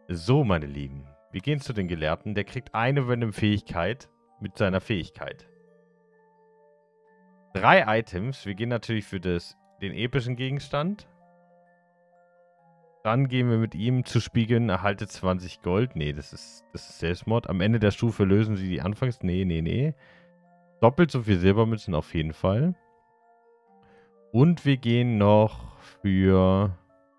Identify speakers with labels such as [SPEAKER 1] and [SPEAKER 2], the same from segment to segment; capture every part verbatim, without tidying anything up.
[SPEAKER 1] So, meine Lieben. Wir gehen zu den Gelehrten. Der kriegt eine random Fähigkeit mit seiner Fähigkeit. Drei Items. Wir gehen natürlich für das, den epischen Gegenstand. Dann gehen wir mit ihm zu spiegeln. Erhalte zwanzig Gold. Nee, das ist, das ist Selbstmord. Am Ende der Stufe lösen sie die Anfangs... Nee, nee, nee. Doppelt so viel Silbermünzen auf jeden Fall. Und wir gehen noch für...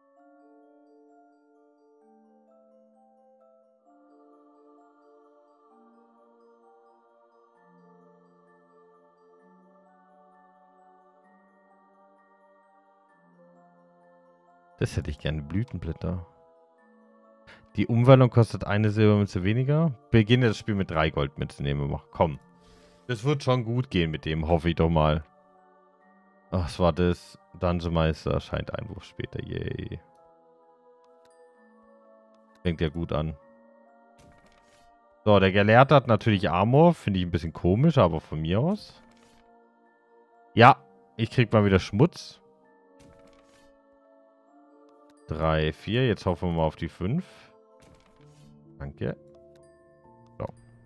[SPEAKER 1] Das hätte ich gerne. Blütenblätter. Die Umwandlung kostet eine Silbermünze weniger. Beginne das Spiel mit drei Goldmünzen. Nehmen wir mal. Komm. Das wird schon gut gehen mit dem, hoffe ich doch mal. Ach, was war das? Dungeon Meister scheint Einwurf später. Yay. Fängt ja gut an. So, der Gelehrte hat natürlich Armor. Finde ich ein bisschen komisch, aber von mir aus. Ja, ich krieg mal wieder Schmutz. drei, vier. Jetzt hoffen wir mal auf die fünf. Danke. So.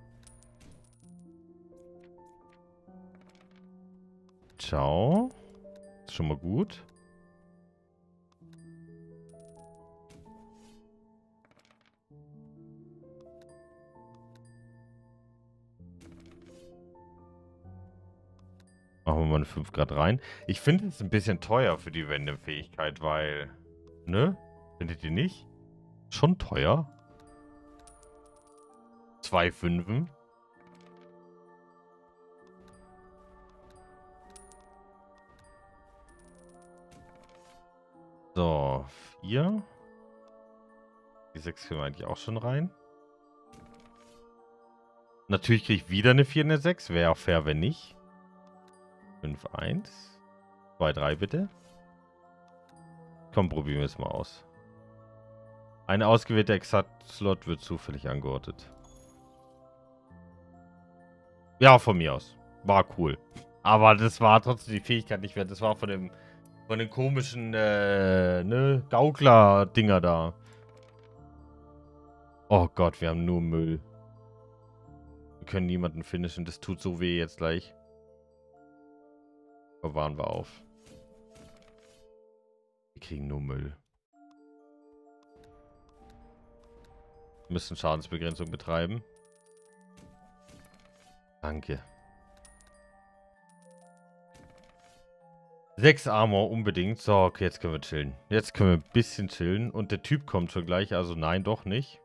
[SPEAKER 1] Ciao. Ist schon mal gut. Machen wir mal eine fünf Grad rein. Ich finde es ein bisschen teuer für die Wendefähigkeit, weil... Ne? Findet ihr nicht? Schon teuer. Zwei Fünfen. So, vier. Die sechs können wir eigentlich auch schon rein. Natürlich kriege ich wieder eine vier, eine sechs. Wäre auch fair, wenn nicht. fünf, eins. zwei, drei bitte. Komm, probieren wir es mal aus. Ein ausgewählter Exakt-Slot wird zufällig angeordnet. Ja, von mir aus. War cool. Aber das war trotzdem die Fähigkeit nicht wert. Das war von dem von den komischen äh, ne, Gaukler-Dinger da. Oh Gott, wir haben nur Müll. Wir können niemanden finishen. Das tut so weh jetzt gleich. Bewahren wir auf. Wir kriegen nur Müll. Wir müssen Schadensbegrenzung betreiben. Danke. Sechs Armor unbedingt. So, okay, jetzt können wir chillen. Jetzt können wir ein bisschen chillen. Und der Typ kommt schon gleich. Also nein, doch nicht.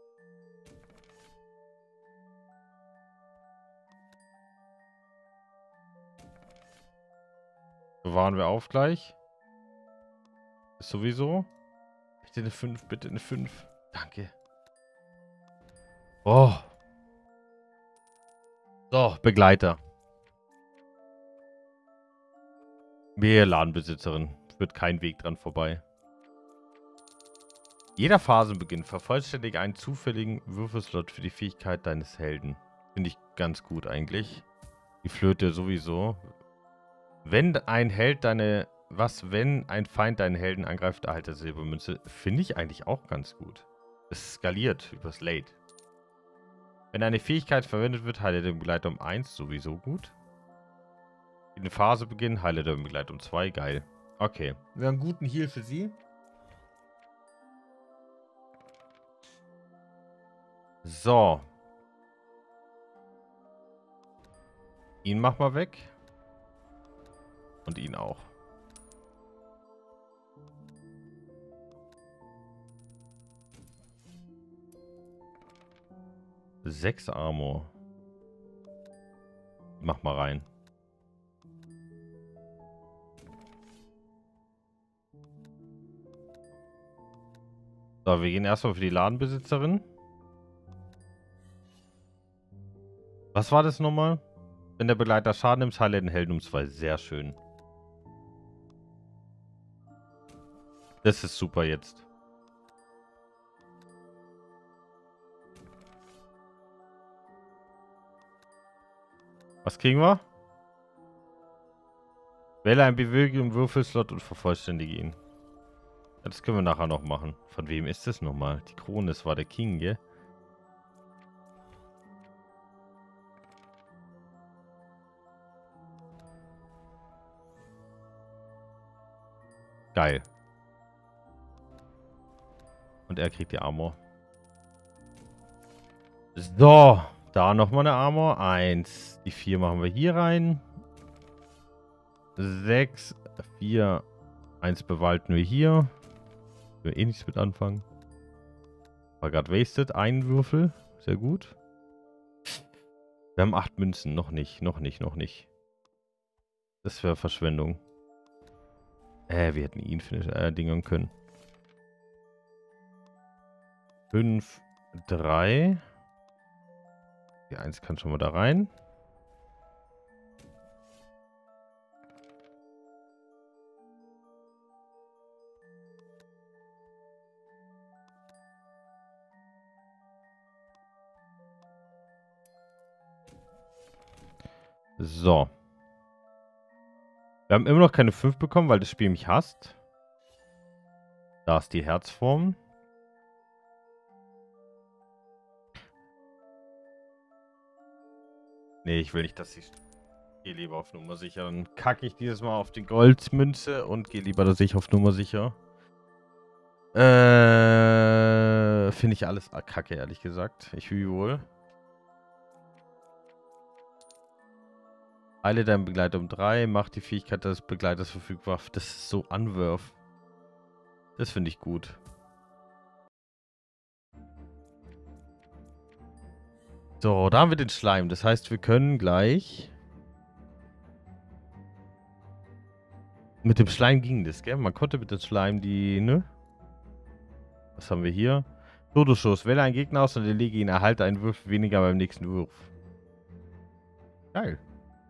[SPEAKER 1] Bewahren wir auf gleich. Ist sowieso. Bitte eine fünf, bitte eine fünf. Danke. Oh. So, Begleiter. Wehe, Ladenbesitzerin. Wird kein Weg dran vorbei. Jeder Phasenbeginn vervollständige einen zufälligen Würfelslot für die Fähigkeit deines Helden. Finde ich ganz gut eigentlich. Die Flöte sowieso. Wenn ein Held deine... Was, wenn ein Feind deinen Helden angreift, erhalte Silbermünze. Finde ich eigentlich auch ganz gut. Es skaliert übers Late. Wenn eine Fähigkeit verwendet wird, heile den Begleiter um eins. Sowieso gut. In der Phase beginnen, heile den Begleiter um zwei. Geil. Okay. Wir haben einen guten Heal für sie. So. Ihn mach mal weg. Und ihn auch. Sechs Armor. Mach mal rein. So, wir gehen erstmal für die Ladenbesitzerin. Was war das nochmal? Wenn der Begleiter Schaden nimmt, heile den Helden um zwei. Sehr schön. Das ist super jetzt. Was kriegen wir? Wähle einen beweglichen Würfelslot und vervollständige ihn. Das können wir nachher noch machen. Von wem ist das nochmal? Die Krone, das war der King, gell? Geil. Und er kriegt die Armor. So, da nochmal eine Armor. Eins. Die vier machen wir hier rein. Sechs, vier, eins bewalten wir hier. Wir eh nichts mit anfangen. War gerade wasted. Ein Würfel. Sehr gut. Wir haben acht Münzen. Noch nicht, noch nicht, noch nicht. Das wäre Verschwendung. Äh, wir hätten ihn äh, dingern können. fünf, drei. Die eins kann schon mal da rein. So. Wir haben immer noch keine fünf bekommen, weil das Spiel mich hasst. Da ist die Herzform. Nee, ich will nicht, dass ich... Ich gehe lieber auf Nummer sicher. Dann kacke ich dieses Mal auf die Goldmünze und gehe lieber, dass ich auf Nummer sicher. Äh, finde ich alles kacke, ehrlich gesagt. Ich will wohl. Eile deinen Begleiter um drei. Mach die Fähigkeit des Begleiters verfügbar. Das ist so Unwerf. Das finde ich gut. So, da haben wir den Schleim. Das heißt, wir können gleich... Mit dem Schleim ging das, gell? Man konnte mit dem Schleim die, ne? Was haben wir hier? Todesschuss. Wähle einen Gegner aus und erlege ihn. Erhalte einen Würfel weniger beim nächsten Wurf. Geil.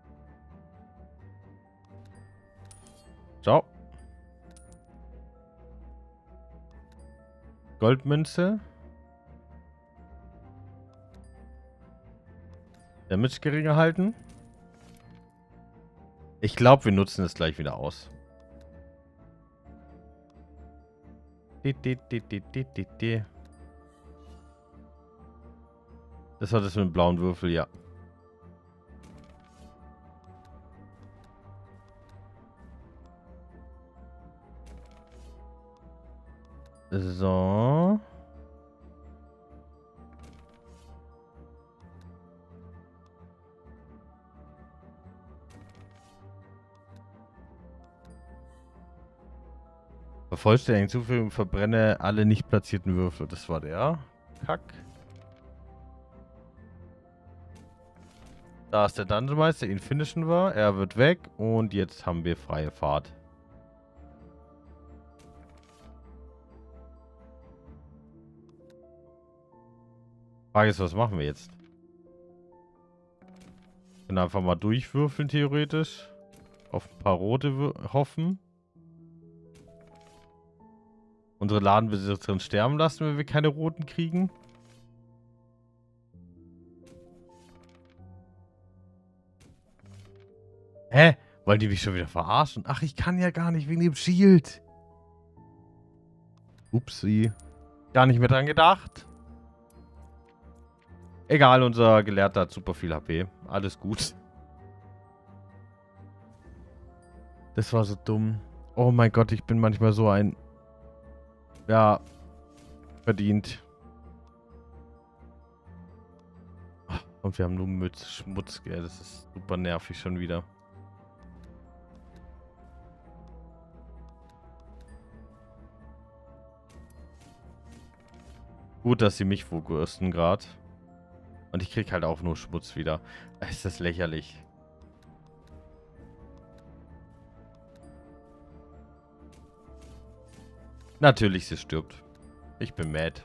[SPEAKER 1] Ciao. Goldmünze. Damage geringer halten. Ich glaube, wir nutzen es gleich wieder aus. Das war das mit dem blauen Würfel, ja. So. Vervollständigen hinzufügen, verbrenne alle nicht platzierten Würfel. Das war der Kack. Da ist der Dungeon Meister, ihn finishen wir. Er wird weg und jetzt haben wir freie Fahrt. Frage ist, was machen wir jetzt? Wir können einfach mal durchwürfeln, theoretisch. Auf ein paar rote hoffen. Unsere Ladenbesitzerin sterben lassen, wenn wir keine roten kriegen. Hä? Wollen die mich schon wieder verarschen? Ach, ich kann ja gar nicht wegen dem Shield. Upsi. Gar nicht mehr dran gedacht. Egal, unser Gelehrter hat super viel H P. Alles gut. Das war so dumm. Oh mein Gott, ich bin manchmal so ein... Ja, verdient. Und wir haben nur mit Schmutz, gell? Das ist super nervig schon wieder. Gut, dass sie mich vergürsten gerade. Und ich krieg halt auch nur Schmutz wieder. Es ist lächerlich. Natürlich, sie stirbt. Ich bin mad.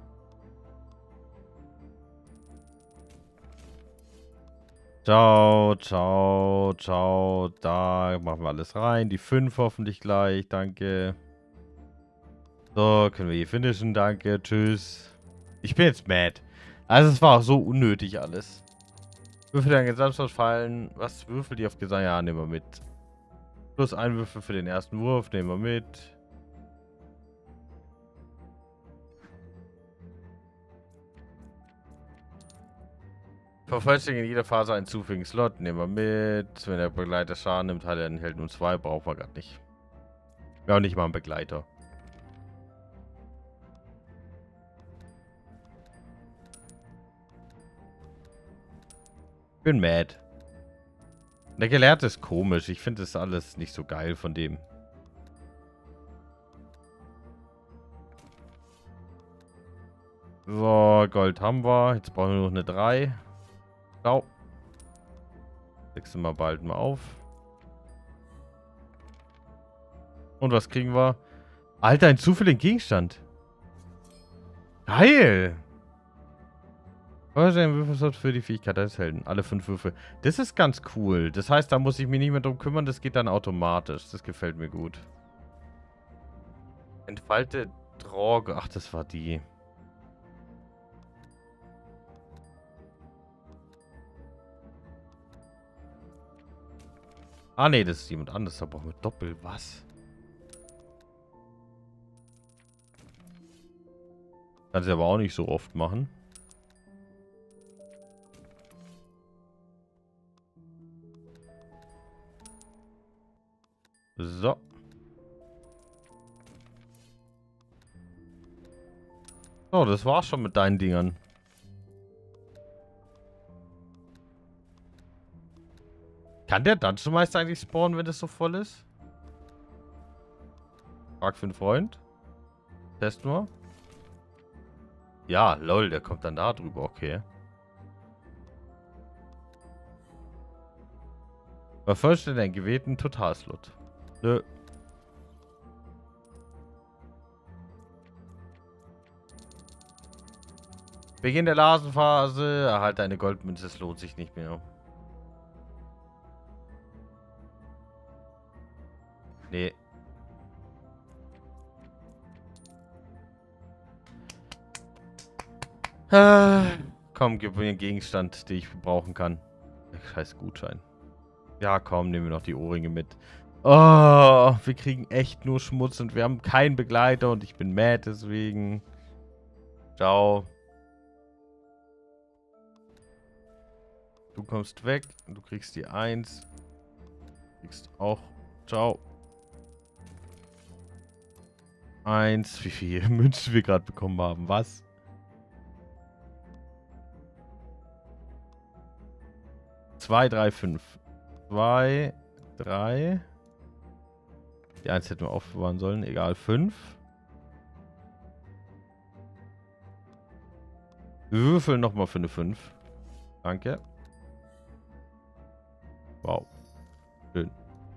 [SPEAKER 1] Ciao, ciao, ciao. Da machen wir alles rein. Die fünf hoffentlich gleich. Danke. So, können wir hier finishen. Danke. Tschüss. Ich bin jetzt mad. Also es war auch so unnötig alles. Würfel dann Gesamtschutz fallen. Was würfel die auf Gesang? Ja, nehmen wir mit. Plus ein Würfel für den ersten Wurf. Nehmen wir mit. Vervollständigen in jeder Phase einen zufälligen Slot. Nehmen wir mit. Wenn der Begleiter Schaden nimmt, hat er einen Helden um zwei. Brauchen wir gerade nicht. Wir haben nicht mal einen Begleiter. Ich bin mad. Der Gelehrte ist komisch. Ich finde das alles nicht so geil von dem. So, Gold haben wir. Jetzt brauchen wir noch eine drei. Ciao. Wechseln wir bald mal auf. Und was kriegen wir? Alter, ein zufälligen Gegenstand. Geil. Ein Würfelslot für die Fähigkeit des Helden. Alle fünf Würfel. Das ist ganz cool. Das heißt, da muss ich mich nicht mehr drum kümmern. Das geht dann automatisch. Das gefällt mir gut. Entfalte Droge. Ach, das war die. Ah, nee, das ist jemand anderes. Da brauchen wir Doppel. Was? Kann sie aber auch nicht so oft machen. So. Oh, das war's schon mit deinen Dingern. Kann der Dungeon Meister eigentlich spawnen, wenn das so voll ist? Frag für einen Freund. Testen wir. Ja, lol, der kommt dann da drüber, okay. Vervollständige einen gewählten Totalslot. Nö. Beginn der Lasenphase. Erhalte eine Goldmünze, es lohnt sich nicht mehr. Nee. Ah, komm, gib mir einen Gegenstand, den ich brauchen kann. Scheiß Gutschein. Ja, komm, nehmen wir noch die Ohrringe mit. Oh, wir kriegen echt nur Schmutz und wir haben keinen Begleiter und ich bin mad deswegen. Ciao. Du kommst weg und du kriegst die eins. Du kriegst auch. Ciao. eins. Wie viele Münzen wir gerade bekommen haben. Was? zwei, drei, fünf. zwei, drei. Die eins hätten wir aufbewahren sollen. Egal, fünf. Wir würfeln nochmal für eine fünf. Danke. Wow. Schön.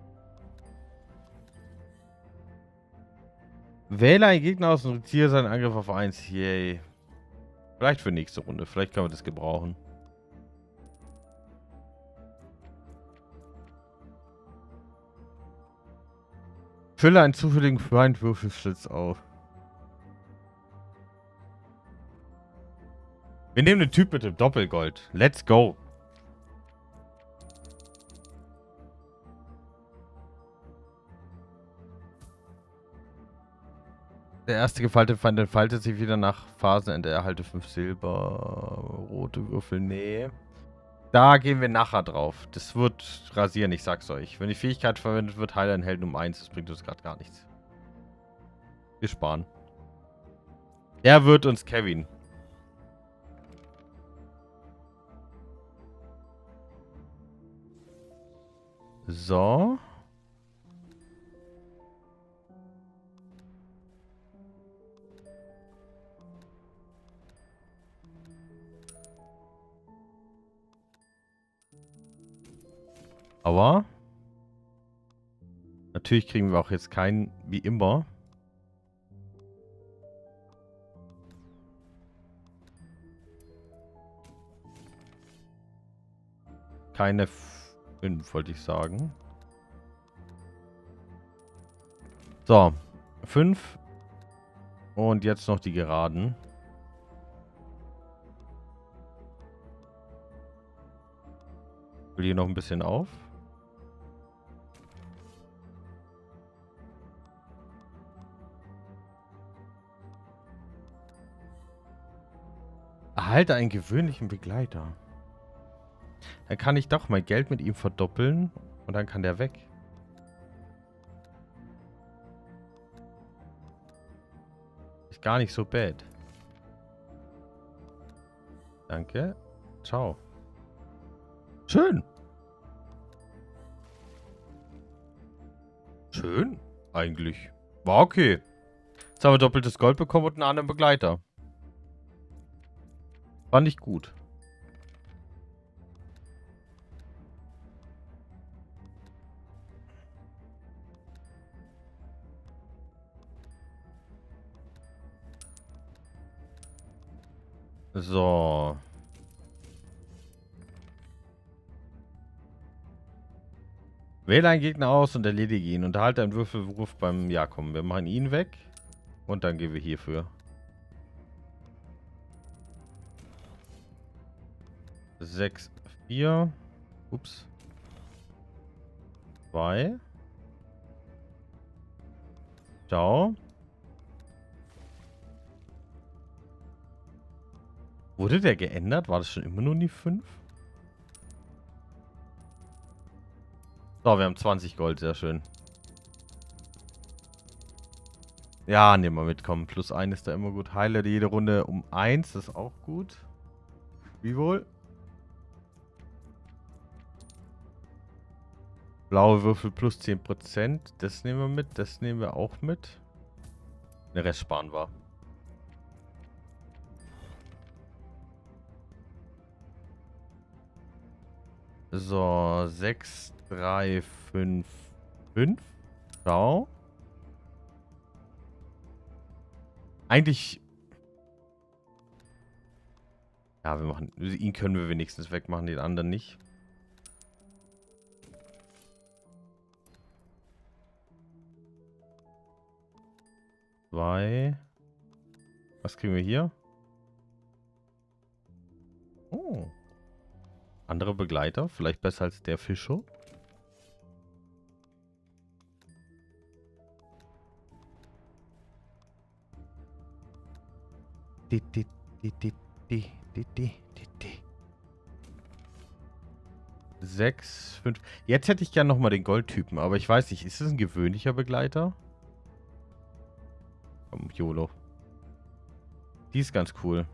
[SPEAKER 1] Wähle einen Gegner aus und ziehe seinen Angriff auf eins. Yay. Vielleicht für nächste Runde. Vielleicht können wir das gebrauchen. Fülle einen zufälligen Feindwürfelschlitz auf. Wir nehmen den Typ mit dem Doppelgold. Let's go. Der erste gefaltete Feind entfaltet sich wieder nach Phasenende. Erhalte fünf Silber. Rote Würfel. Nee. Da gehen wir nachher drauf. Das wird rasieren, ich sag's euch. Wenn die Fähigkeit verwendet wird, heile einen Helden um eins. Das bringt uns gerade gar nichts. Wir sparen. Er wird uns Kevin. So. Aber natürlich kriegen wir auch jetzt keinen, wie immer. Keine fünf, wollte ich sagen. So, fünf. Und jetzt noch die Geraden. Ich will hier noch ein bisschen auf. Erhalte einen gewöhnlichen Begleiter. Dann kann ich doch mein Geld mit ihm verdoppeln und dann kann der weg. Ist gar nicht so bad. Danke. Ciao. Schön. Schön, eigentlich. War okay. Jetzt haben wir doppeltes Gold bekommen und einen anderen Begleiter. Fand ich gut. So. Wähle einen Gegner aus und erledige ihn. Unterhalte einen Würfelwurf beim... Ja, komm, wir machen ihn weg. Und dann gehen wir hierfür. sechs, vier. Ups. zwei. Ciao. Wurde der geändert? War das schon immer nur die fünf? So, wir haben zwanzig Gold. Sehr schön. Ja, nehmen wir mit. Komm, plus eins ist da immer gut. Heile jede Runde um eins. Das ist auch gut. Wie wohl? Blaue Würfel plus zehn Prozent. Das nehmen wir mit. Das nehmen wir auch mit. Den Rest sparen wir. So, sechs, drei, fünf, fünf. Ciao. Eigentlich... Ja, wir machen... Ihn können wir wenigstens wegmachen, den anderen nicht. Zwei. Was kriegen wir hier? Oh. Andere Begleiter. Vielleicht besser als der Fischer. Di, di, di, di, di, di, di, di, di. Sechs, fünf. Jetzt hätte ich gern nochmal den Goldtypen, aber ich weiß nicht, ist es ein gewöhnlicher Begleiter? Komm, YOLO. Die ist ganz cool.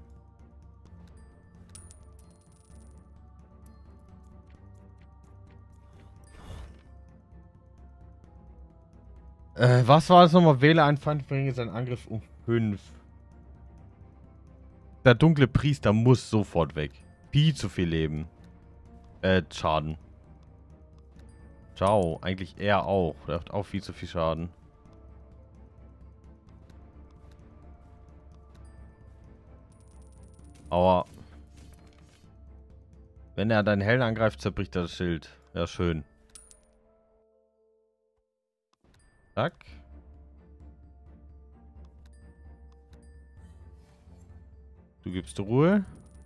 [SPEAKER 1] Äh, was war das nochmal? Wähle einen Feind, bringe seinen Angriff um fünf. Der dunkle Priester muss sofort weg. Viel zu viel Leben. Äh, Schaden. Ciao. Eigentlich er auch. Der hat auch viel zu viel Schaden. Aber wenn er deinen Helden angreift, zerbricht er das Schild. Ja, schön. Zack. Du gibst Ruhe.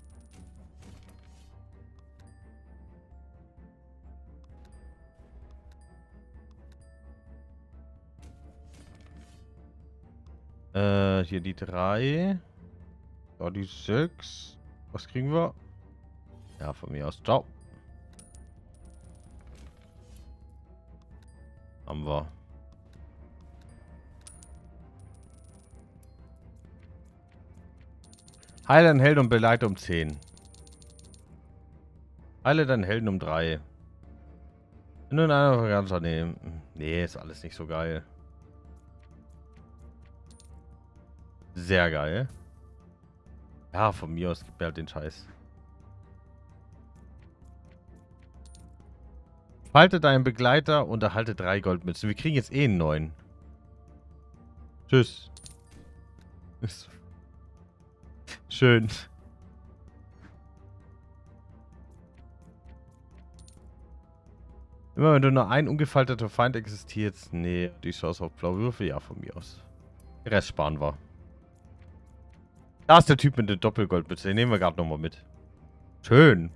[SPEAKER 1] Äh, hier die drei. Da die sechs. Was kriegen wir? Ja, von mir aus. Ciao. Haben wir. Heile deinen Helden und beleite um zehn. Heile deinen Helden um drei. Wenn du in einer Variante nehmen. Nee, ist alles nicht so geil. Sehr geil. Ja, von mir aus gibt mir halt den Scheiß. Falte deinen Begleiter und erhalte drei Goldmünzen. Wir kriegen jetzt eh einen neuen. Tschüss. Ist schön. Immer wenn du nur ein ungefalteter Feind existiert. Nee, die Chance auf blaue Würfel. Ja, von mir aus. Den Rest sparen wir. Da ist der Typ mit der Doppelgoldmütze. Den nehmen wir gerade nochmal mit. Schön.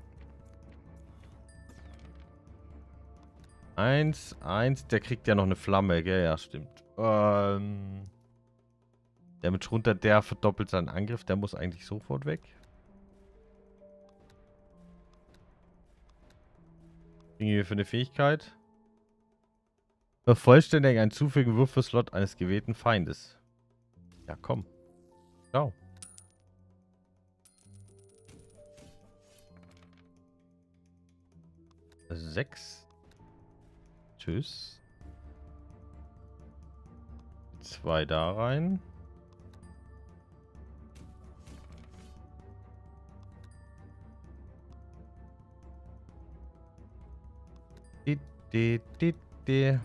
[SPEAKER 1] Eins, eins. Der kriegt ja noch eine Flamme, gell? Ja, stimmt. Ähm... Der mit runter, der verdoppelt seinen Angriff. Der muss eigentlich sofort weg. Kriegen wir für eine Fähigkeit? Vervollständige einen zufälligen Würfelslot eines gewählten Feindes. Ja, komm. Ciao. Sechs. Tschüss. Zwei da rein. Die, die, die, die.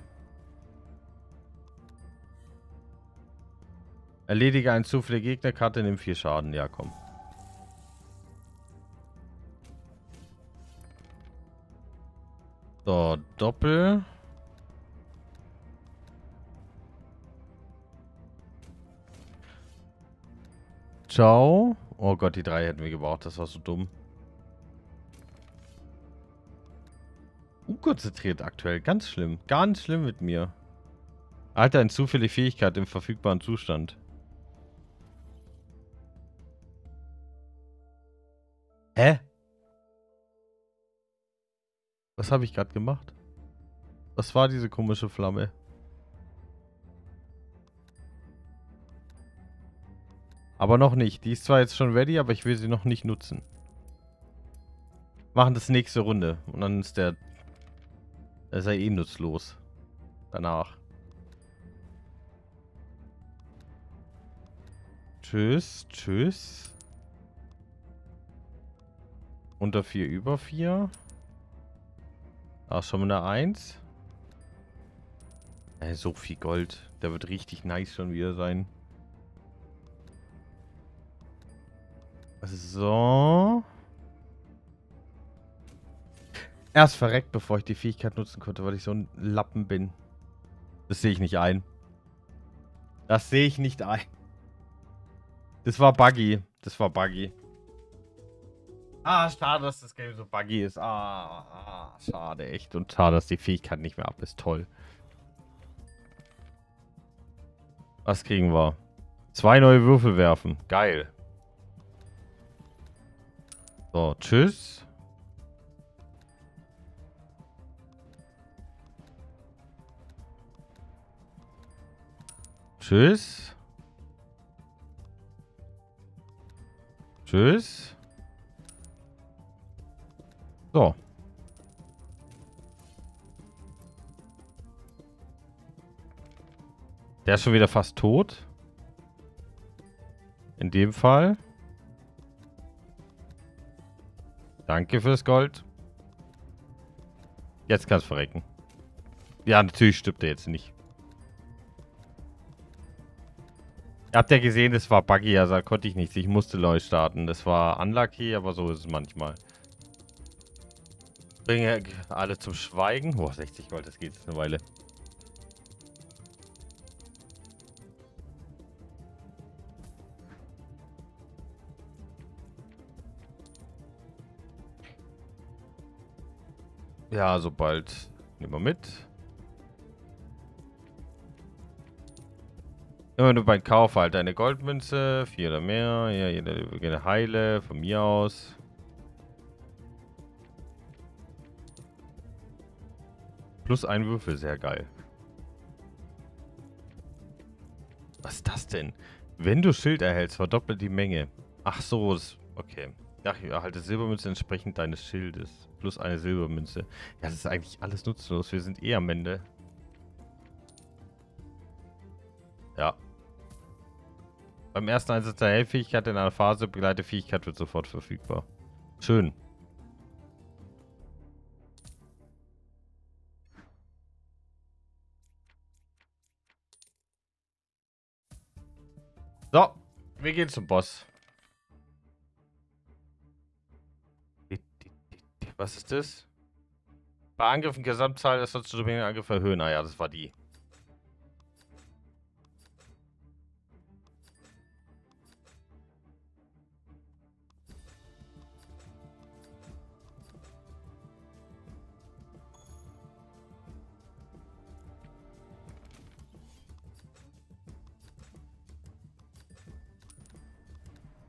[SPEAKER 1] Erledige einen zufälligen Gegnerkarte, nimm vier Schaden. Ja, komm. So, Doppel. Ciao. Oh Gott, die drei hätten wir gebraucht. Das war so dumm. Unkonzentriert aktuell. Ganz schlimm. Ganz schlimm mit mir. Alter, eine zufällige Fähigkeit im verfügbaren Zustand. Hä? Was habe ich gerade gemacht? Was war diese komische Flamme? Aber noch nicht. Die ist zwar jetzt schon ready, aber ich will sie noch nicht nutzen. Machen das nächste Runde. Und dann ist der... Er sei eh nutzlos. Danach. Tschüss, tschüss. Unter vier, über vier. Da ist schon mal eine eins. Äh, so viel Gold. Der wird richtig nice schon wieder sein. So. Erst verreckt, bevor ich die Fähigkeit nutzen konnte, weil ich so ein Lappen bin. Das sehe ich nicht ein. Das sehe ich nicht ein. Das war buggy. Das war buggy. Ah, schade, dass das Game so buggy ist. Ah, ah, schade, echt. Und schade, dass die Fähigkeit nicht mehr ab ist. Toll. Was kriegen wir? Zwei neue Würfel werfen. Geil. So, tschüss. Tschüss. Tschüss. So. Der ist schon wieder fast tot. In dem Fall. Danke fürs Gold. Jetzt kannst du verrecken. Ja, natürlich stirbt er jetzt nicht. Ihr habt ja gesehen, das war buggy, also da konnte ich nichts. Ich musste neu starten. Das war unlucky, aber so ist es manchmal. Bringe alle zum Schweigen. Boah, sechzig Gold, das geht jetzt eine Weile. Ja, sobald. Nehmen wir mit. Immer nur beim Kauf halt eine Goldmünze, vier oder mehr. Ja, jede, jede Heile, von mir aus. Plus ein Würfel, sehr geil. Was ist das denn? Wenn du Schild erhältst, verdoppelt die Menge. Ach so, das, okay. Ach, erhalte Silbermünze entsprechend deines Schildes. Plus eine Silbermünze. Ja, das ist eigentlich alles nutzlos. Wir sind eh am Ende. Ja. Beim ersten Einsatz der Heilfähigkeit in einer Phase, Begleitefähigkeit wird sofort verfügbar. Schön. So, wir gehen zum Boss. Was ist das? Bei Angriffen Gesamtzahl ist sonst zu wenig Angriff erhöhen. Ah ja, das war die.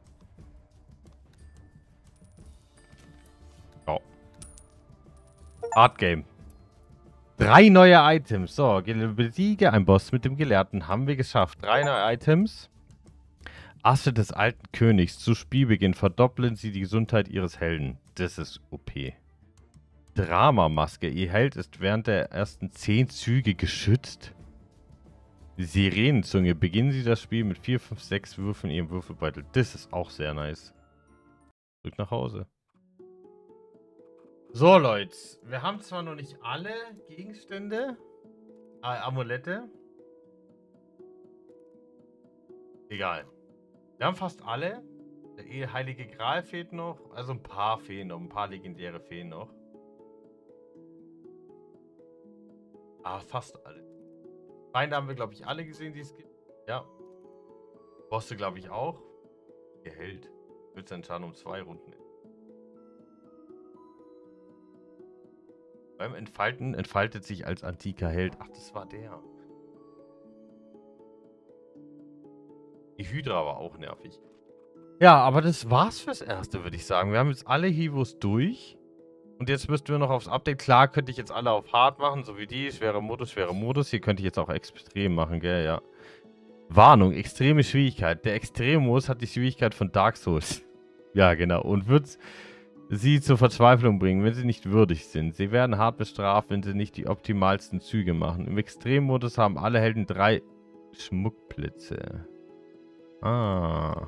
[SPEAKER 1] Oh. Hard Game. Drei neue Items. So, besiege ein Boss mit dem Gelehrten. Haben wir geschafft. Drei neue Items. Asche des alten Königs. Zu Spielbeginn verdoppeln sie die Gesundheit ihres Helden. Das ist O P. Dramamaske. Ihr Held ist während der ersten zehn Züge geschützt. Sirenenzunge. Beginnen Sie das Spiel mit vier, fünf, sechs Würfen in Ihrem Würfelbeutel. Das ist auch sehr nice. Zurück nach Hause. So, Leute. Wir haben zwar noch nicht alle Gegenstände. Äh, Amulette. Egal. Wir haben fast alle. Der Heilige Gral fehlt noch. Also ein paar fehlen noch. Ein paar legendäre fehlen noch. Aber fast alle. Feinde haben wir, glaube ich, alle gesehen, die es gibt. Ja. Bosse, glaube ich, auch. Der Held. Wird sein Schaden um zwei Runden. Beim Entfalten entfaltet sich als antiker Held. Ach, das war der. Die Hydra war auch nervig. Ja, aber das war's fürs Erste, würde ich sagen. Wir haben jetzt alle Hivos durch. Und jetzt müssten wir noch aufs Update. Klar, könnte ich jetzt alle auf Hard machen, so wie die. Schwerer Modus, schwerer Modus. Hier könnte ich jetzt auch extrem machen, gell? Ja. Warnung, extreme Schwierigkeit. Der Extremos hat die Schwierigkeit von Dark Souls. Ja, genau. Und wird sie zur Verzweiflung bringen, wenn sie nicht würdig sind. Sie werden hart bestraft, wenn sie nicht die optimalsten Züge machen. Im Extremmodus haben alle Helden drei Schmuckblitze. Ah.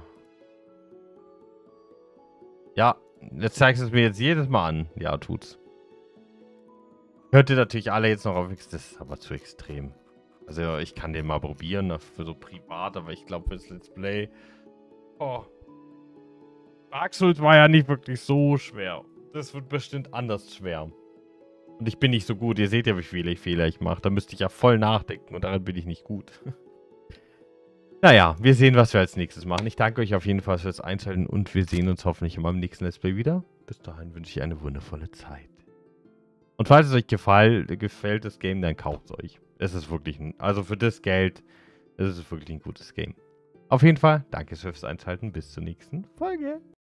[SPEAKER 1] Ja, jetzt zeigst du es mir jetzt jedes Mal an. Ja, tut's. Hört ihr natürlich alle jetzt noch auf X. Das ist aber zu extrem. Also, ich kann den mal probieren, für so privat, aber ich glaube, fürs Let's Play. Oh. Dark Souls war ja nicht wirklich so schwer. Das wird bestimmt anders schwer. Und ich bin nicht so gut. Ihr seht ja, wie viele Fehler ich mache. Da müsste ich ja voll nachdenken und daran bin ich nicht gut. Naja, wir sehen, was wir als nächstes machen. Ich danke euch auf jeden Fall fürs Einschalten und wir sehen uns hoffentlich in meinem nächsten Let's Play wieder. Bis dahin wünsche ich eine wundervolle Zeit. Und falls es euch gefall, gefällt, das Game, dann kauft es euch. Es ist wirklich ein, also für das Geld, es ist wirklich ein gutes Game. Auf jeden Fall, danke fürs Einschalten. Bis zur nächsten Folge.